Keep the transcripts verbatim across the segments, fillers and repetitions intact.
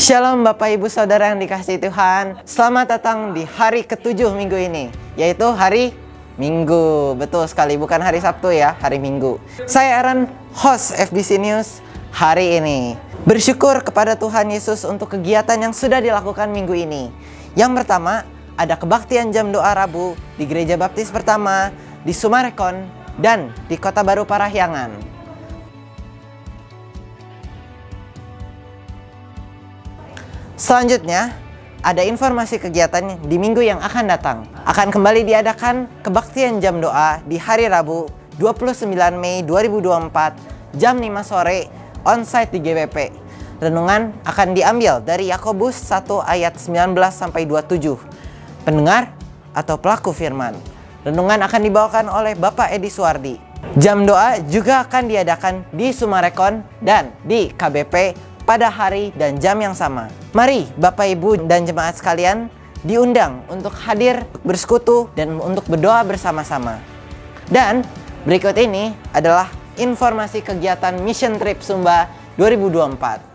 Shalom Bapak Ibu Saudara yang dikasihi Tuhan. Selamat datang di hari ketujuh minggu ini, yaitu hari Minggu. Betul sekali, bukan hari Sabtu ya, hari Minggu. Saya Aaron, host F B C News hari ini. Bersyukur kepada Tuhan Yesus untuk kegiatan yang sudah dilakukan minggu ini. Yang pertama, ada kebaktian jam doa Rabu di Gereja Baptis Pertama, di Sumarekon, dan di Kota Baru Parahyangan. Selanjutnya, ada informasi kegiatan di minggu yang akan datang. Akan kembali diadakan kebaktian jam doa di hari Rabu dua puluh sembilan Mei dua ribu dua puluh empat jam lima sore onsite di G B P. Renungan akan diambil dari Yakobus satu ayat sembilan belas sampai dua puluh tujuh. Pendengar atau pelaku firman. Renungan akan dibawakan oleh Bapak Edi Suwardi. Jam doa juga akan diadakan di Sumarekon dan di K B P pada hari dan jam yang sama. Mari Bapak Ibu dan jemaat sekalian diundang untuk hadir bersekutu dan untuk berdoa bersama-sama. Dan berikut ini adalah informasi kegiatan Mission Trip Sumba dua ribu dua puluh empat.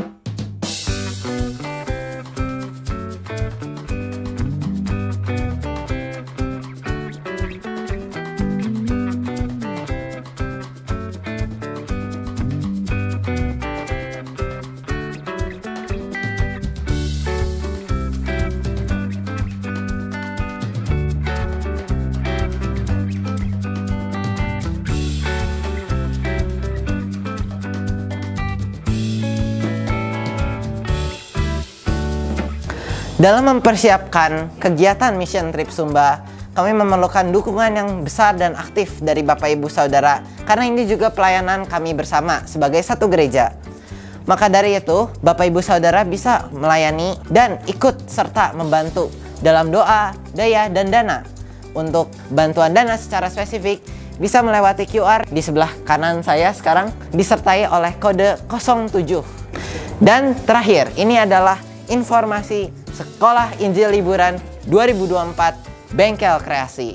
Dalam mempersiapkan kegiatan Mission Trip Sumba, kami memerlukan dukungan yang besar dan aktif dari Bapak Ibu Saudara, karena ini juga pelayanan kami bersama sebagai satu gereja. Maka dari itu, Bapak Ibu Saudara bisa melayani dan ikut serta membantu dalam doa, daya, dan dana. Untuk bantuan dana secara spesifik, bisa melewati Q R di sebelah kanan saya sekarang, disertai oleh kode nol tujuh. Dan terakhir, ini adalah informasi Sekolah Injil Liburan dua ribu dua puluh empat Bengkel Kreasi.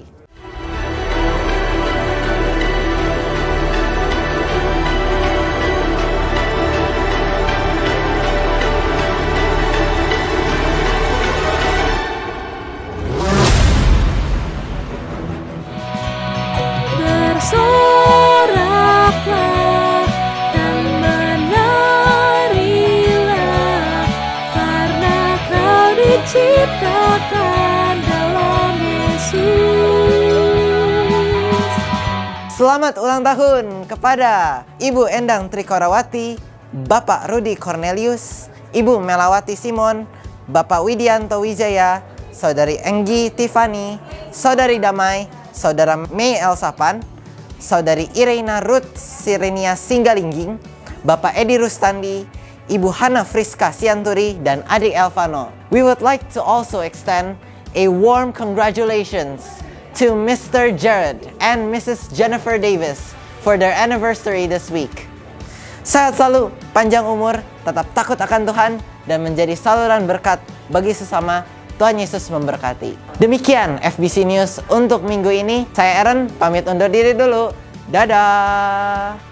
Bersoraklah dan menarilah, karena kau diciptakan dalam Yesus. Selamat ulang tahun kepada Ibu Endang Trikorawati, Bapak Rudi Cornelius, Ibu Melawati Simon, Bapak Widianto Wijaya, Saudari Enggi Tiffany, Saudari Damai, Saudara Mei Elsapan, Saudari Irena Ruth Sirenia Singgalingging, Bapak Edi Rustandi, Ibu Hana Friska Sianturi, dan adik Elvano. We would like to also extend a warm congratulations to Mister Jared and Missus Jennifer Davis for their anniversary this week. Sehat selalu, panjang umur, tetap takut akan Tuhan, dan menjadi saluran berkat bagi sesama. Tuhan Yesus memberkati. Demikian F B C News untuk minggu ini. Saya Aaron, pamit undur diri dulu. Dadah!